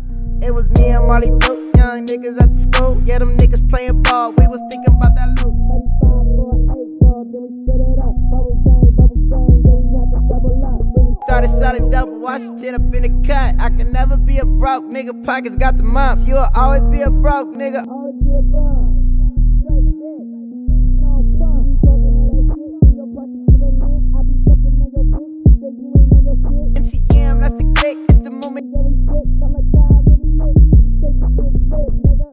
It was me and Molly Blue, young niggas at the school. Yeah, them niggas playing ball, we was thinking about that loot. 35 for an 8 ball, then we split it up. Bubble gang, yeah, we had to double up. Then we started selling double Washington up in the cut. I can never be a broke nigga, pockets got the mumps. You'll always be a broke nigga, always be a bum. Straight shit, no bum. Talking all that shit, your pockets full of lint. I be fucking on your bitch, you say you ain't on your shit. MTM, that's the click, it's the moment, yeah, we sick. I'm like, God, really lit, take the shit split, nigga.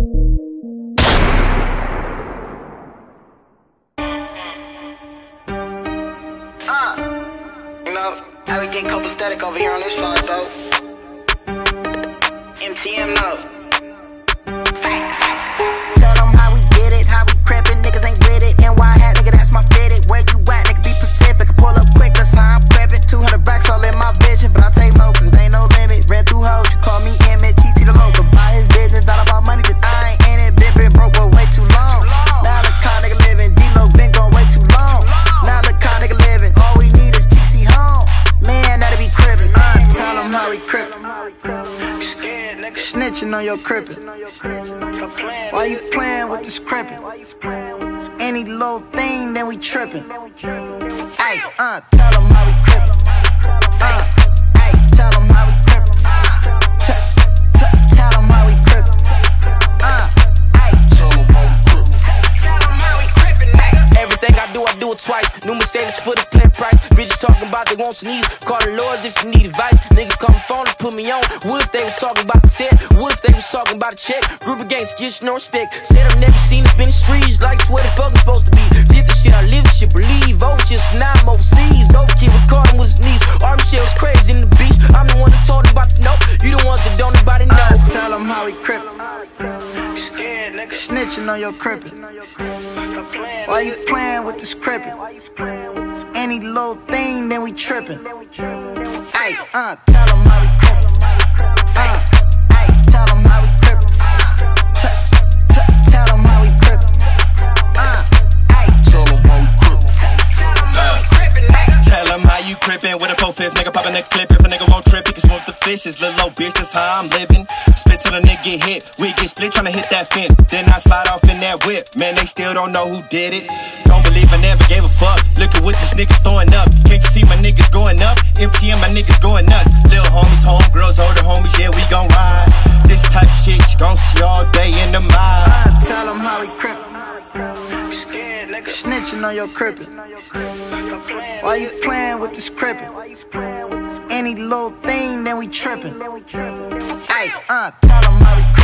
You know, I be getting copacetic over here on this side, though. MTM, no. Facts. Tell them how we get it, how we creepin', niggas ain't with it. NY hat, nigga, that's my fitted. Where you at, nigga, be Pacific. I pull up quick, that's how I'm creepin'. 200 racks all in my vision, but I take more, cause it ain't no limit. Ran through hoes, you call me Emmett, TT the local. Buy his business, not about money, cause I ain't in it. Been broke, but way too long. Now look how nigga living, D-Lo been gone way too long. Now look how nigga living, all we need is TC home. Man, that'll be crippin'. Tell them how we crippin'. Snitching on your crippin'. Why you playin' with this crippin'? Any little thing, then we trippin'. Ay, tell them how we crippin'. Ay, tell them how we crippin'. Tell them how we crippin'. Ay, tell them how we crippin', nigga. Everything I do it twice. New Mercedes for the flint price. Bitches talking about they want some knees. Call the lords if you need advice. Niggas call my phone and put me on. What if they was talking about the set? What if they was talking about a check? Group of gangs, get no respect. Said I've never seen it in the streets. Like it's where the fuck I'm supposed to be. Did the shit I live, the shit believe. Overshit, now I'm overseas. Dope kid with caught him with his knees. Army shit was crazy in the beast. I'm the one that told him about the note. You the ones that don't nobody know. Tell them how we crippin'. Snitching on your crippin'. Why you playin' with this crippin'? Any little thing, then we trippin'. Ay, tell them how we crippin'. Ay, tell them how we crippin'. Tell them how we crippin'. Ay, Tell them how we crippin'. Tell them how you crippin' with a 4-5, nigga poppin' a clip. If a nigga won't trip, he can smoke the fishes. Little old bitch, that's how I'm living. Split till a nigga get hit. We get split tryna hit that fence. Then I slide off in that whip. Man, they still don't know who did it. Don't believe I never gave a fuck. Look at what this niggas throwing up. Can't you see my niggas going up? MTM, my niggas going nuts. Little homies, homegirls, older homies, yeah, we gon' ride. This type of shit you gon' see all day in the mile. tell them how we crippin'. Snitching on your crippin'. Why you playin' with this crippin'? Any little thing, then we trippin'. Ay, tell them how we crippin'.